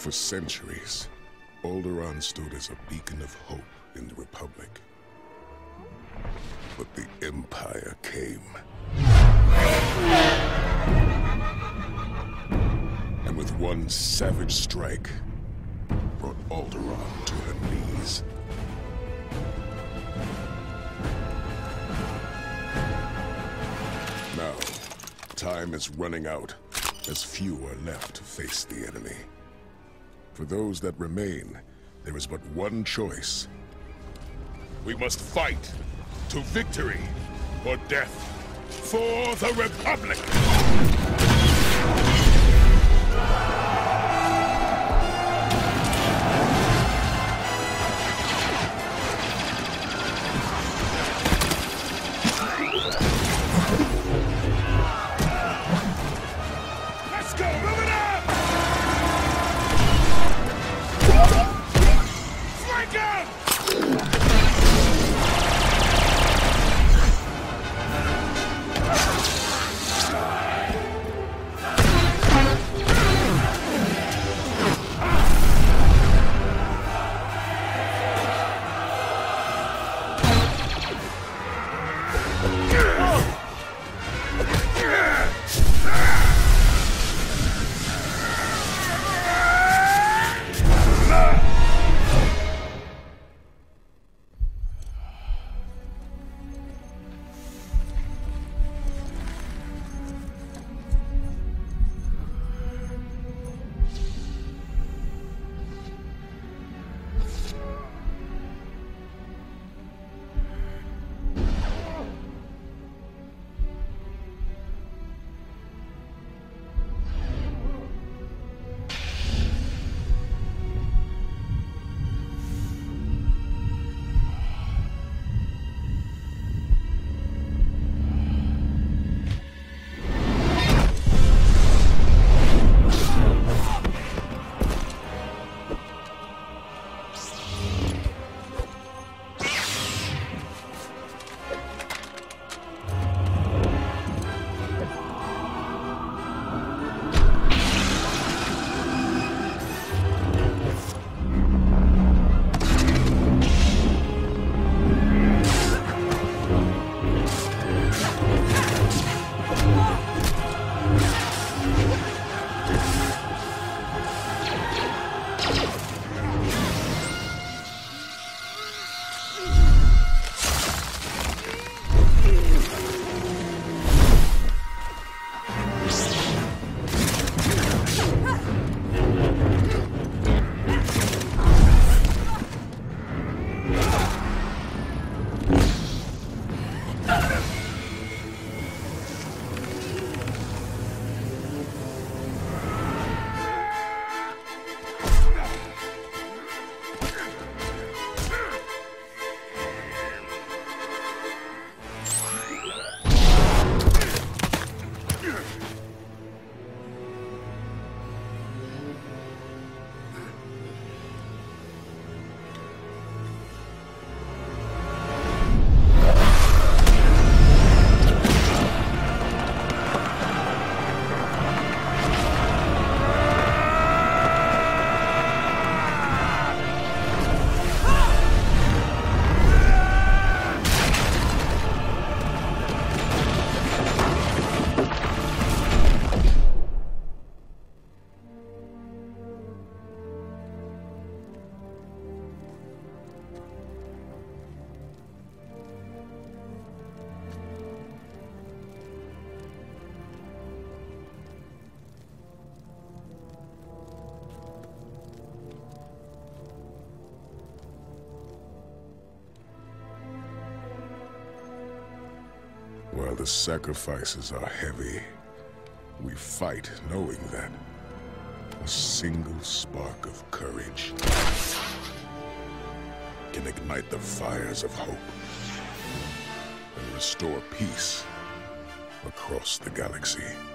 For centuries, Alderaan stood as a beacon of hope in the Republic. But the Empire came. And with one savage strike, brought Alderaan to her knees. Now, time is running out, as few are left to face the enemy. For those that remain, there is but one choice. We must fight to victory or death for the Republic! Let's go! Move it up! Flank out! While the sacrifices are heavy, we fight knowing that a single spark of courage can ignite the fires of hope and restore peace across the galaxy.